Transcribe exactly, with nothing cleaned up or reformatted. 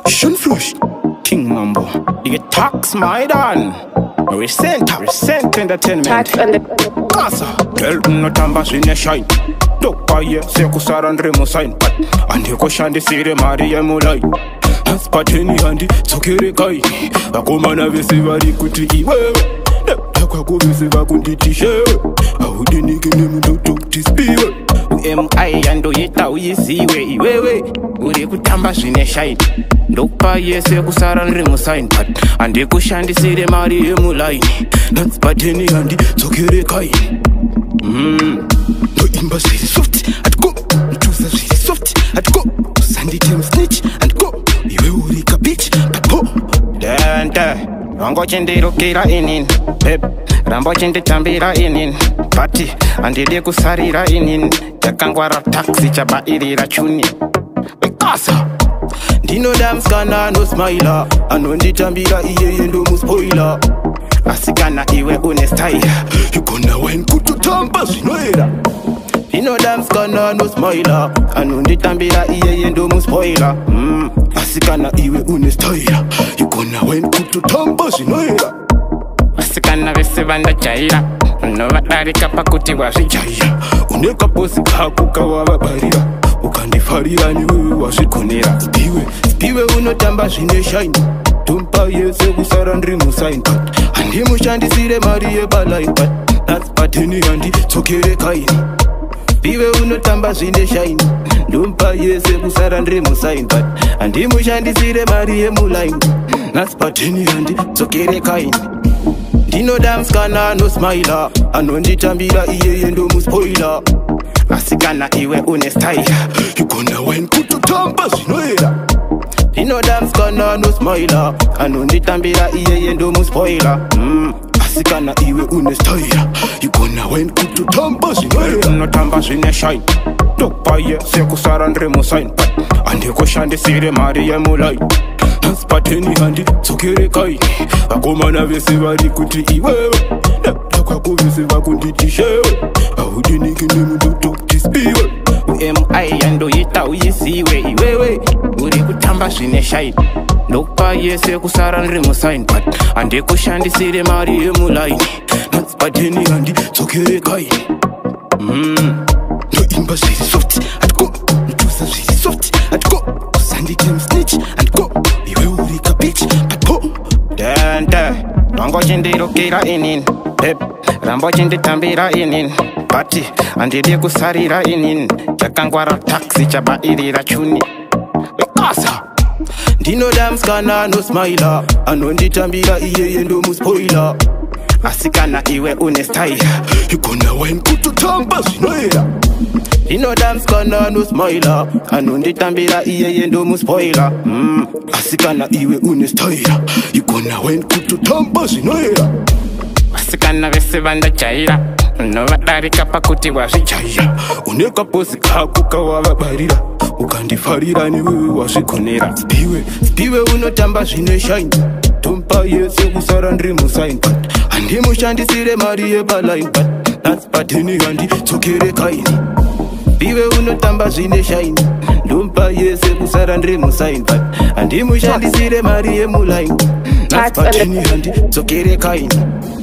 Shun flush. King Mambo. You get tax my dan. Recent, recent entertainment. Tax and the Kasa. Girl, no tamba swine shine. Dokpa ye, se kusarandre mo sign. Andi ko shandi sire Maria mulai. Spateni handi, tsokere kai. Akomana vese vari kuti iwewe. Kwa kuvese vakundi shewe. Ahudi kene mdoto tispiwe. U I ando yeta uyisiwe iwewe. Uri kutamba swine shine. Dokpa ye se kusarandre mo sign. Andi ko shandi sire Maria mulai. Spateni handi, tsokere kai. Mmm. No imba say soft and go. Choose say soft and go. Sandy came snitch and go. You will a bitch but go. Dante. Rango chende rokera inin. Pep. Rambo chende Tambira inin. Party. Andile kusarira inin. Yakangwara taxi chaba irira chuni. Mikasa. Dino dam skana no smiler. Anondi Tambira iye yendo muspoiler. Asikana iwe une style. You gonna win kutu tamba sinoera. Dino dam skana no smiler. Anondi Tambira iye yendo muspoiler. Mm. Asikana iwe une style. You gonna win kutu tamba sinoera. Asikana vese banda chaira. No vatari kapa kuti wasichaya. Uneka posi kakuka wababarira. Ukandifarira ni wewe wasikunira. Spiwe, spiwe unotamba shine shine. Tumpa yese kusarandri musain pat. Andi mushandi sire Maria balai pat. That's patini andi tsokere kaini. Spiwe unotamba shine shine. Tumpa yese kusarandri musain pat. Andi mushandi sire Maria mulai. That's patini andi tsokere kaini. Dino dam skana no smiler. Anondi Tambira iye yendo muspoiler. Asikana iwe une style. You gonna win kutu tamba sinoera. Dino dam skana no smiler. Anondi Tambira iye yendo muspoiler. Mm. Asikana iwe une style. You gonna win kutu tamba sinoera. No tamba sine shine. Dokpa ye se kusarandre mo sign pat. Andi ko shandi sire Maria mulai. Spateni handi tsokere kai. Akomana vese vari kuti iwewe. Kwa kuvese vakundi shewe. Ahudi kene mdoto tispiwe. U I ando yeta uyisiwe iwewe. Uri kutamba swine shine. Dokpa yese kusarandre mo sign pat. Ande ko shandi sire Maria mulai. Spateni handi tsokere kai. Mmm. No imba say soft and go. Choose say soft and go. Sandy came snitch and go. You will a bitch but go. Dante. Rango chende rokera inin. Pep. Rambo chende Tambira inin. Party. Andile kusarira inin. Yakangwara taxi chaba irira chuni. Mikasa. Dino dam skana no smiler. Anondi Tambira iye yendo muspoiler. Asikana iwe une style. You gonna win kutu tamba sinoera. Dino dam skana no smiler. Anondi Tambira iye yendo muspoiler. Mm. Asikana iwe une style. You gonna win kutu tamba sinoera. Asikana vese banda chaira. No vatari kapa kuti wasichaya. Uneka posi kakuka wababarira. Ukandifarira ni wewe wasikunira. Spiwe, spiwe unotamba shine shine. Tumpa yese kusarandri musain pat. Andi mushandi sire Maria balai pat. That's patini andi tsokere kaini. Spiwe unotamba shine shine. Tumpa yese kusarandri musain pat. Andi mushandi sire Maria mulai. That's patini andi tsokere kaini.